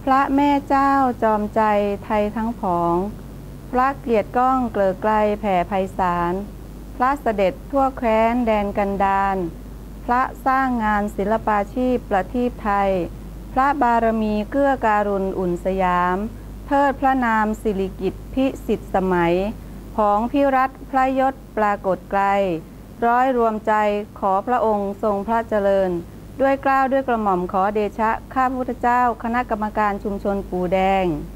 พระแม่เจ้าจอมใจไทยทั้งผองพระเกียรติก้องเกลือไกลแผ่ไพศาลพระเสด็จทั่วแคว้นแดนกันดารพระสร้างงานศิลปาชีพประทีปไทยพระบารมีเกื้อการุณอุ่นสยามเทิดพระนามสิริกิติ์พิสิทธิสมัยของพิรัตพระยศปรากฏไกลร้อยรวมใจขอพระองค์ทรงพระเจริญด้วยเกล้าด้วยกระหม่อมขอเดชะข้าพุทธเจ้าคณะกรรมการชุมชนปู่แดง